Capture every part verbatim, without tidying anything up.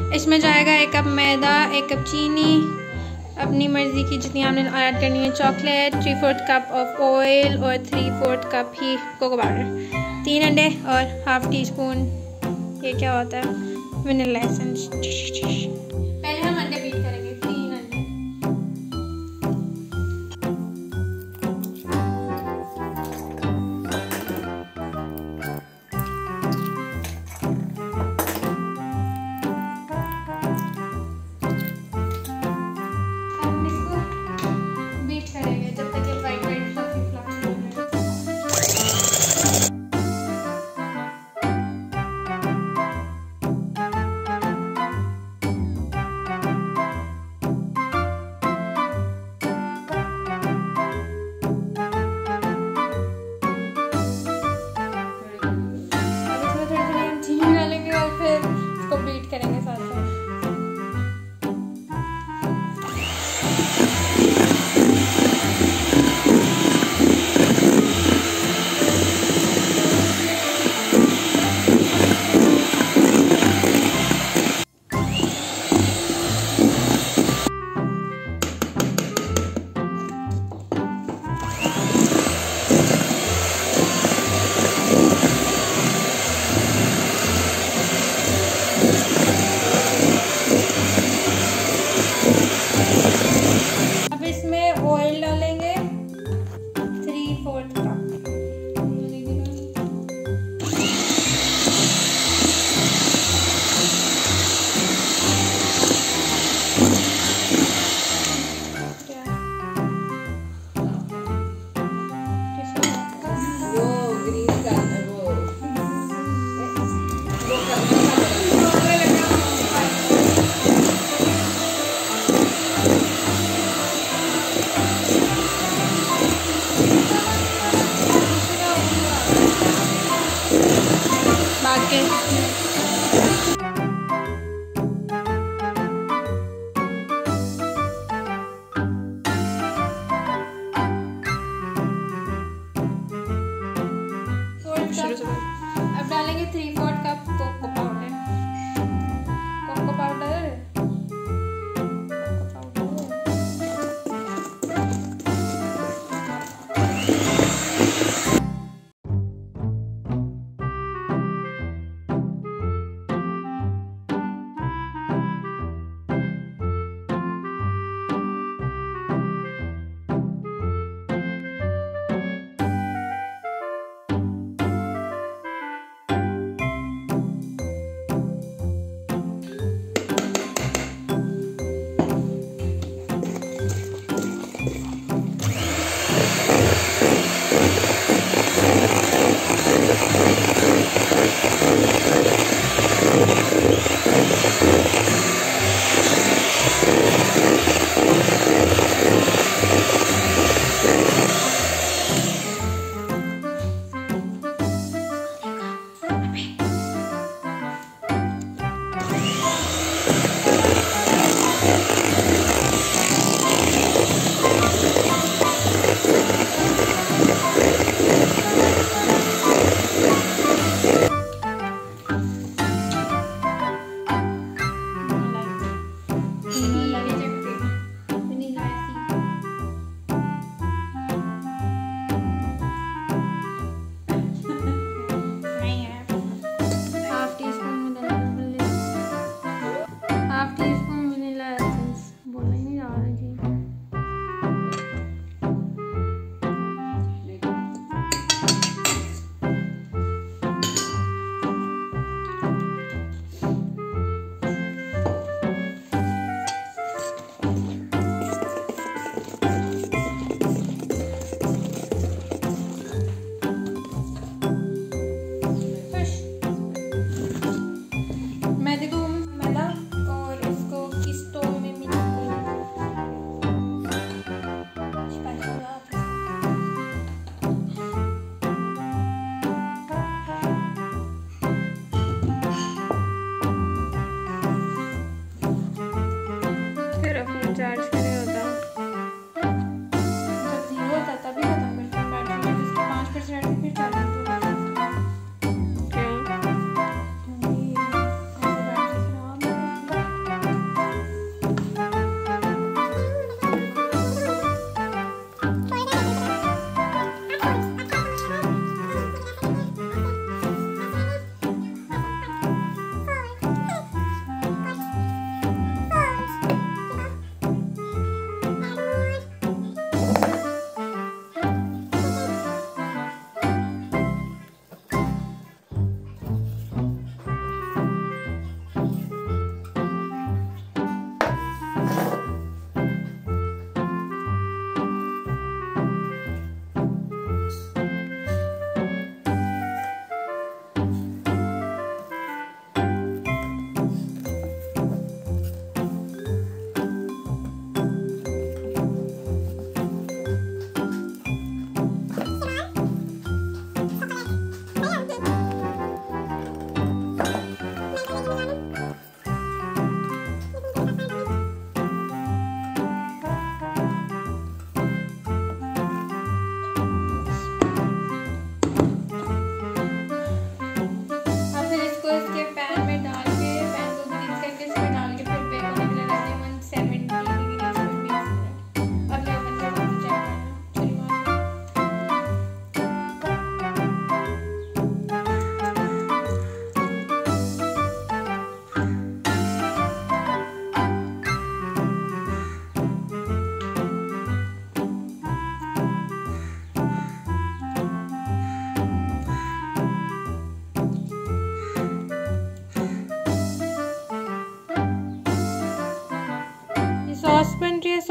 इसमें जाएगा एक कप मैदा, एक कप चीनी, अपनी मर्ज़ी की जितनी आपने ऐड करनी है, chocolate, three fourth cup of oil और थ्री फोर्थ कप ही कोको पाउडर, तीन अंडे और हाफ टी स्पून ये क्या होता है वनीला एसेंस। पहले हम अंडे बीट करेंगे, तीन अंडे। करेंगे साथ साथ। अब डालेंगे three fourth cup cocoa powder. Cocoa powder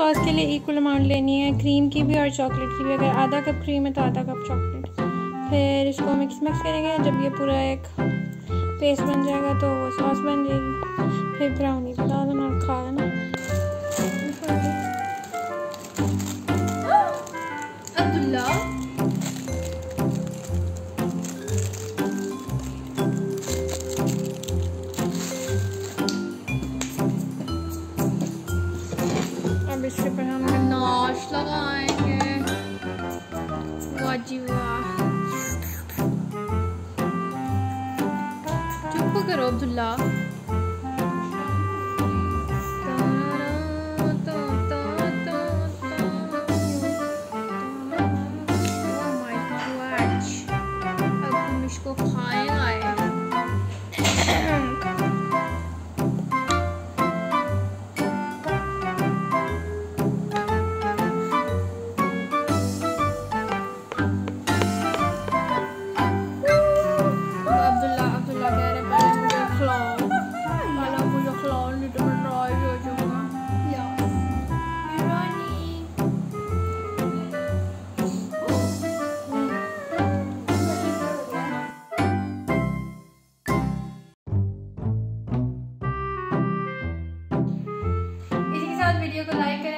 sauce के लिए इक्वल अमाउंट लेनी है, क्रीम की भी और चॉकलेट की भी। अगर आधा कप क्रीम है तो आधा कप चॉकलेट। फिर इसको मिक्स मिक्स करेंगे। जब ये पूरा एक पेस्ट बन जाएगा तो वो सॉस बन जाएगी। फिर ब्राउनी डाल देना और खा लेना। अब्दुल्ला अब इसके ऊपर हम गनाश लगाएंगे। वाह जी वाह। चुप करो अब्दुल्ला। वीडियो को लाइक करें।